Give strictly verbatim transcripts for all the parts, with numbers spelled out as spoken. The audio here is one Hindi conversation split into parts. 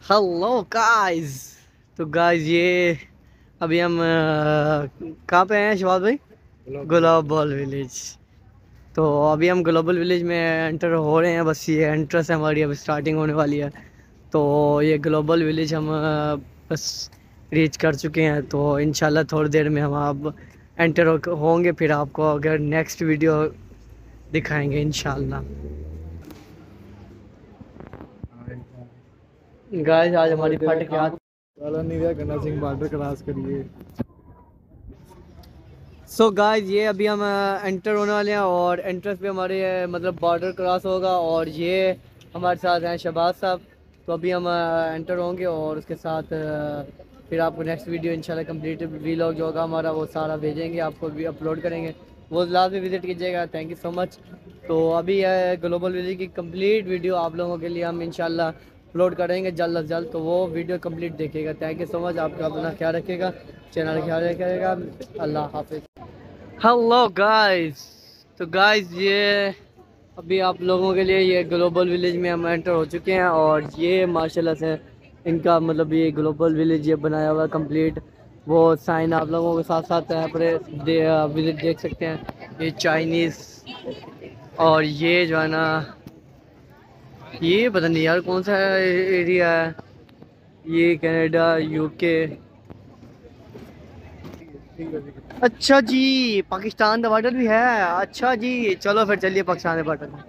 Hello guys. तो गाइस ये अभी हम अ, कहाँ पे हैं शबाब भाई? Global village. तो अभी हम ग्लोबल विलेज में एंटर हो रहे हैं, बस ये एंट्रेंस है हमारी, अभी स्टार्टिंग होने वाली है। तो ये ग्लोबल विलेज हम अ, बस रीच कर चुके हैं। तो इंशाल्लाह थोड़ी देर में हम आप एंटर होंगे, फिर आपको अगर नेक्स्ट वीडियो दिखाएंगे इंशाल्लाह। गाइस आज हमारी फट क्या वाला नहीं रहा, गन्ना सिंह बॉर्डर क्रॉस करिए। सो so गाइस ये अभी हम एंटर होने वाले हैं और एंट्रेंस पे हमारे अ, मतलब बॉर्डर क्रॉस होगा और ये हमारे साथ हैं शहबाज साहब। तो अभी हम एंटर होंगे और उसके साथ अ, फिर आपको नेक्स्ट वीडियो इंशाल्लाह कंप्लीट वीलॉग जो होगा हमारा वो सारा भेजेंगे, आपको भी अपलोड करेंगे, वो लाजमी विजिट कीजिएगा। Thank you so much. तो अभी ग्लोबल विलेज की कंप्लीट वीडियो आप लोगों के लिए हम इंशाल्लाह अपलोड करेंगे जल्द अज जल्द, तो वो वीडियो कंप्लीट देखिएगा। Thank you so much. आपका अपना ख्याल रखिएगा, चैनल का ख्याल रखिएगा। अल्लाह हाफिज़। Hello guys. तो गाइस ये अभी आप लोगों के लिए ये ग्लोबल विलेज में हम एंटर हो चुके हैं और ये माशाल्लाह से इनका मतलब ये ग्लोबल विलेज ये बनाया हुआ कंप्लीट, वो साइन आप लोगों के साथ साथ यहाँ पर दे, विलेज देख सकते हैं। ये चाइनीज़ और ये जो है ना, ये पता नहीं यार कौन सा एरिया है, ये कनाडा यूके। अच्छा जी, पाकिस्तान का बॉर्डर भी है। अच्छा जी, चलो फिर चलिए पाकिस्तान के बॉर्डर में।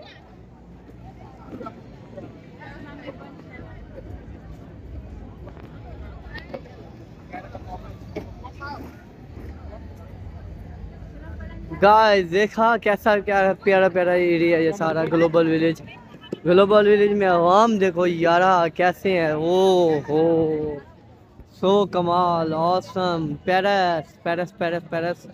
गाइस देखा कैसा क्या प्यारा प्यारा एरिया ये सारा ग्लोबल विलेज। ग्लोबल विलेज में आवाम देखो यारा कैसे हैं, ओ हो सो कमाल awesome. Paris Paris Paris Paris.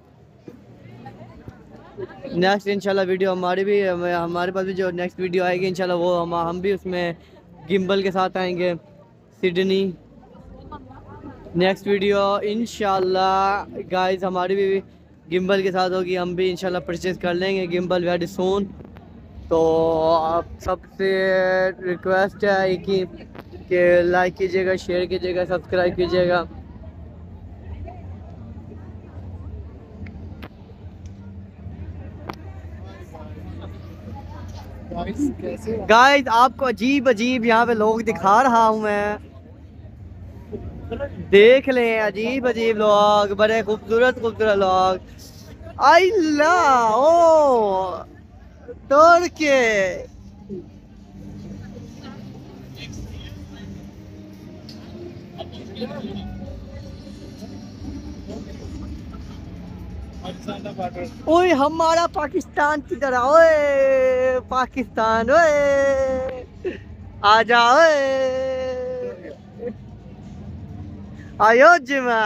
Next इंशाल्लाह वीडियो हमारी भी हमारे पास भी जो नेक्स्ट वीडियो आएगी इंशाल्लाह वो हम हम भी उसमें गिम्बल के साथ आएंगे सिडनी। नेक्स्ट वीडियो इंशाल्लाह गाइस हमारी भी गिम्बल के साथ होगी, हम भी इंशाल्लाह परचेज कर लेंगे गिम्बल वेरी सून। तो आप सबसे रिक्वेस्ट है कि कि लाइक कीजिएगा, शेयर कीजिएगा, सब्सक्राइब कीजिएगा। गाइस आपको अजीब अजीब यहाँ पे लोग दिखा रहा हूँ मैं, देख लें अजीब अजीब लोग, बड़े खूबसूरत खूबसूरत लोग। अल्ला ओ तोड़ के ओए हमारा पाकिस्तान किधर है? ओए पाकिस्तान ओए आ जा ओए आयो जिमा।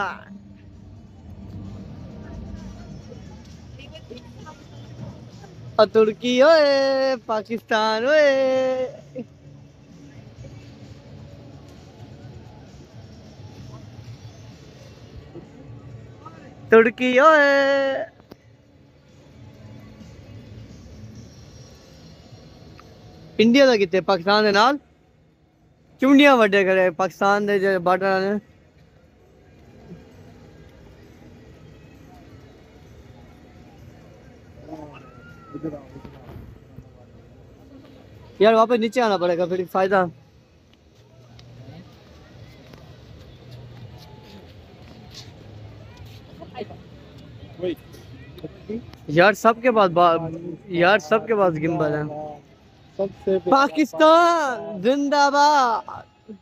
और तुर्की ओए पाकिस्तान ओए। तुर्की ओए। इंडिया का कितने पाकिस्तान के नाल चुंडियां वड्डे करे पाकिस्तान के बॉर्डर ने। यार वापस नीचे आना पड़ेगा फिर फायदा। यार सबके पास बा- यार सबके पास गिम्बल है। सबसे पाकिस्तान जिंदाबाद।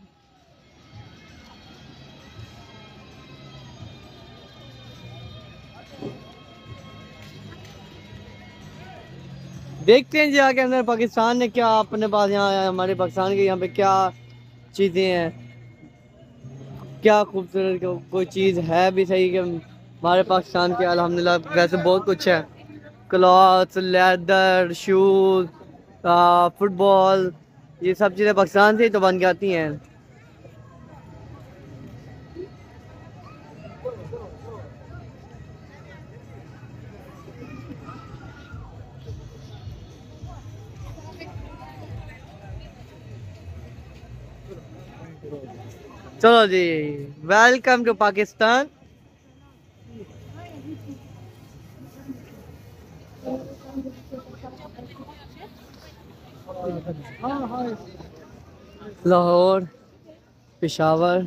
देखते हैं जी आगे अंदर पाकिस्तान ने क्या अपने पास यहाँ हमारे पाकिस्तान के यहाँ पे क्या चीज़ें हैं, क्या खूबसूरत को, कोई चीज़ है भी सही कि हमारे पाकिस्तान के अल्हम्दुलिल्लाह वैसे बहुत कुछ है। क्लॉथ, लेदर, शूज़, फुटबॉल, ये सब चीज़ें पाकिस्तान से ही तो बन के आती हैं। चलो जी, वेलकम टू पाकिस्तान। लाहौर, पेशावर,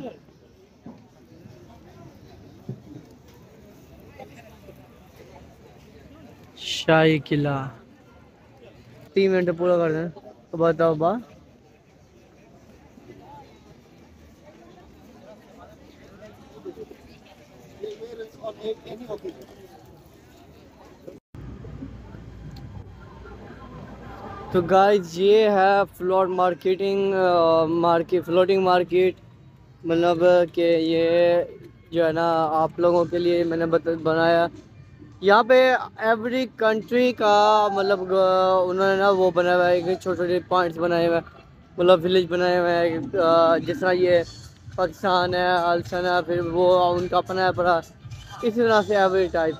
शाही किला। तीन मिनट पूरा कर दें तो बताओ बा। तो गाइस ये है float marketing market floating market, मतलब कि ये जो है ना आप लोगों के लिए मैंने बत, बनाया। यहाँ पे एवरी कंट्री का मतलब अ, उन्होंने ना वो बनाया हुआ है कि छोटे छोटे पॉइंट्स बनाए हुए हैं, मतलब विलेज बनाए हुए हैं। अ, जिस तरह ये पाकिस्तान है, अल्सन है, फिर वो उनका अपना है पड़ा, इसी तरह से एवरी टाइप।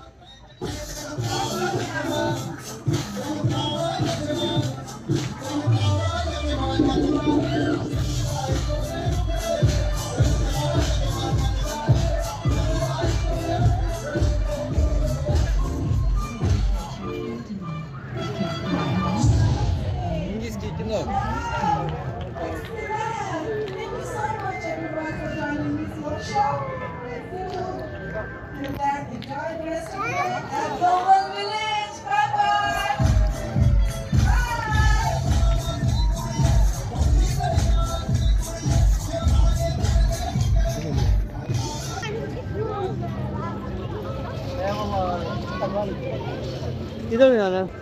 किधर जाना है?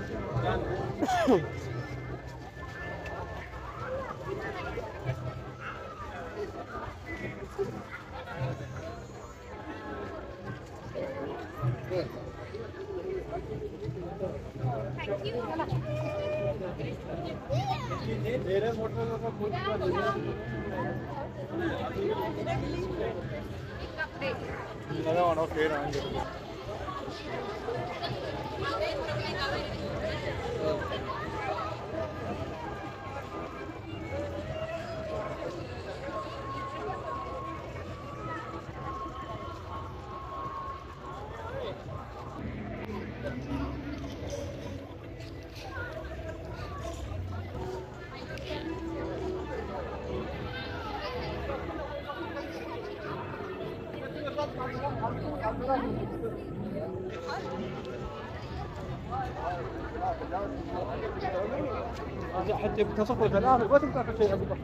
حتى بتصفر ثلاثة ما تبقى في شيء أبدا.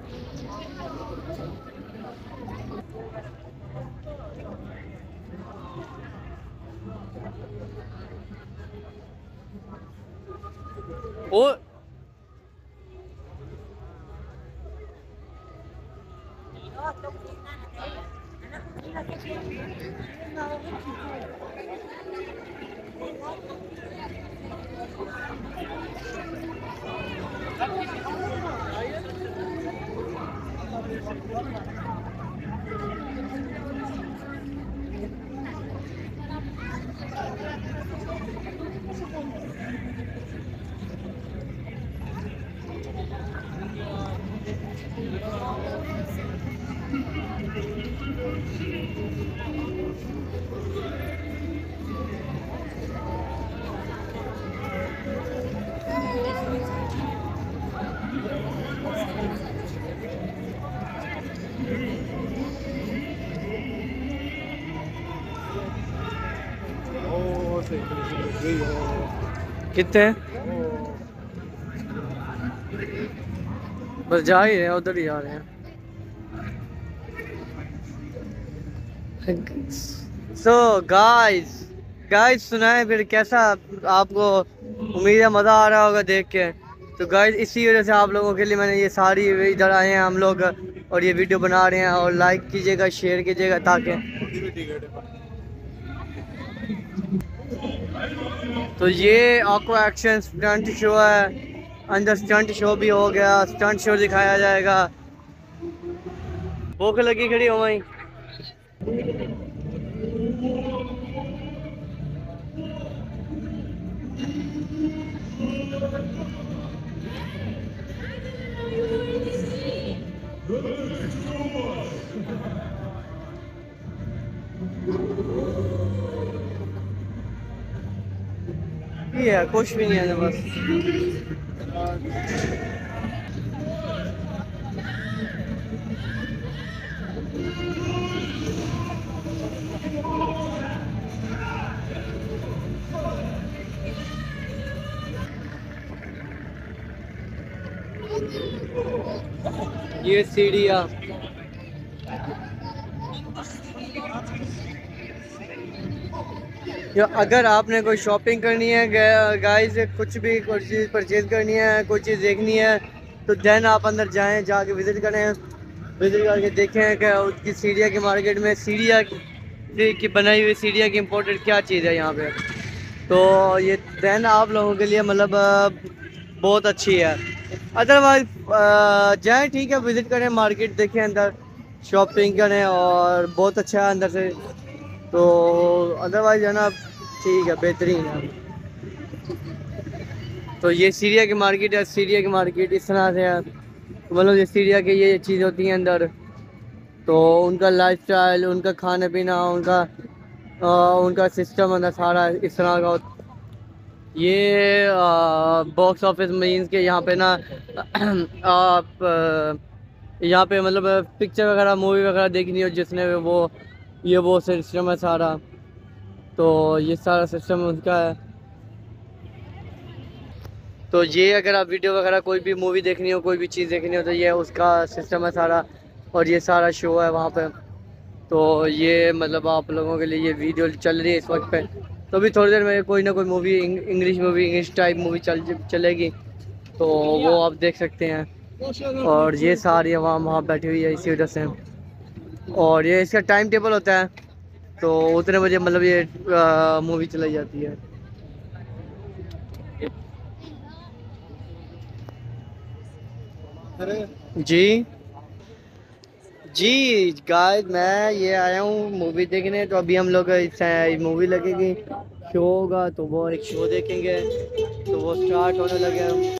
और कितने बस जा ही रहे हैं, उधर ही जा रहे हैं। सो गाइस गाइस सुनाए फिर कैसा आपको, उम्मीद है मज़ा आ रहा होगा देख के। तो गाइस इसी वजह से आप लोगों के लिए मैंने ये सारी इधर आए हैं हम लोग और ये वीडियो बना रहे हैं। और लाइक कीजिएगा, शेयर कीजिएगा ताकि। तो ये आपको एक्शन स्टंट शो है, अंदर स्टंट शो भी हो गया, स्टंट शो दिखाया जाएगा। भूख लगी खड़ी हो वहीं। भी है, कुछ भी नहीं है बस। ये सीढ़ियाँ, या अगर आपने कोई शॉपिंग करनी है गाइस, कुछ भी कोई चीज़ परचेज करनी है, कोई चीज़ देखनी है, तो देन आप अंदर जाएं, जाके विज़िट करें, विज़िट करके देखें कि उसकी सीढ़िया की मार्केट में सीढ़िया की बनाई हुई सीढ़िया की इम्पोर्टेड क्या चीज़ है यहाँ पे। तो ये देन आप लोगों के लिए मतलब बहुत अच्छी है। अदरवाइज जाएँ, ठीक है, विज़िट करें, मार्केट देखें, अंदर शॉपिंग करें और बहुत अच्छा है अंदर से। तो अदरवाइज है ना, ठीक है, बेहतरीन है। तो ये सीरिया की मार्केट है, सीरिया की मार्केट इस तरह से है, मतलब ये सीरिया की ये चीज़ होती हैं अंदर। तो उनका लाइफस्टाइल, उनका खाना पीना, उनका आ, उनका सिस्टम अंदर सारा इस तरह का होता। ये बॉक्स ऑफिस मीन्स के यहाँ पे ना आप यहाँ पे मतलब पिक्चर वगैरह, मूवी वगैरह देखनी हो जिसने, वो ये वो सिस्टम है सारा। तो ये सारा सिस्टम उनका है। तो ये अगर आप वीडियो वगैरह कोई भी मूवी देखनी हो, कोई भी चीज़ देखनी हो, तो ये उसका सिस्टम है सारा, और ये सारा शो है वहाँ पे। तो ये मतलब आप लोगों के लिए ये वीडियो चल रही है इस वक्त पे। तो अभी थोड़ी देर में कोई ना कोई movie, English movie, English type movie चल चलेगी, तो वो आप देख सकते हैं। और ये सारी आवाम वहाँ बैठी हुई है इसी वजह से। और ये इसका टाइम टेबल होता है, तो उतने बजे मतलब ये मूवी चलाई जाती है। जी जी गाइस, मैं ये आया हूँ मूवी देखने। तो अभी हम लोग मूवी लगेगी, शो होगा, तो वो एक शो देखेंगे, तो वो स्टार्ट होने लगे।